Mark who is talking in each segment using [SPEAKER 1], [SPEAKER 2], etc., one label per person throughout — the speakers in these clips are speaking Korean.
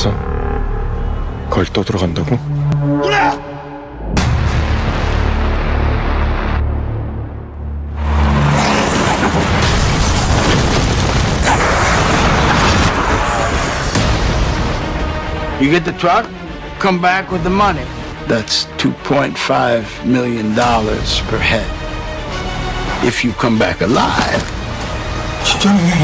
[SPEAKER 1] 알았어. 거길 또 들어간다고?
[SPEAKER 2] You get the truck, come back with the money. That's $2.5 million per head. If you come back alive.
[SPEAKER 1] 진짜네.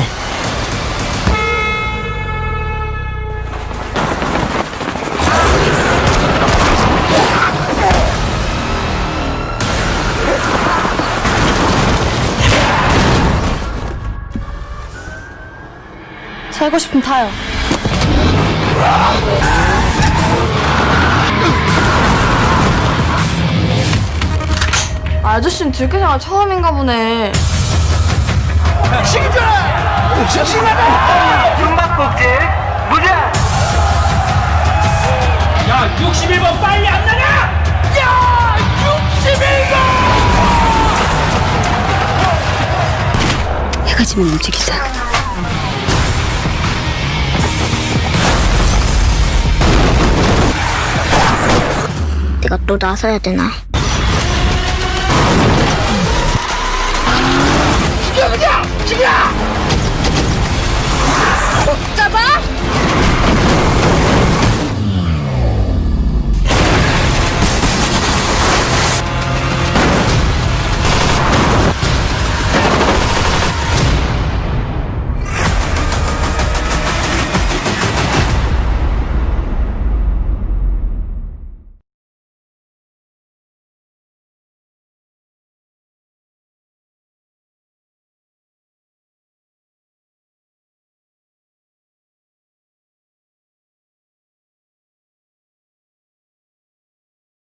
[SPEAKER 3] 살고 싶으면 타요. 아저씨는 들깨생활 처음인가 보네.
[SPEAKER 2] 시기잖아! 싱싱하다! 중박국질 무죄!
[SPEAKER 4] 야, 61번 빨리 안 나가!
[SPEAKER 2] 야! 61번!
[SPEAKER 3] 해가 지면 움직이자. 내가 또 나서야 되나?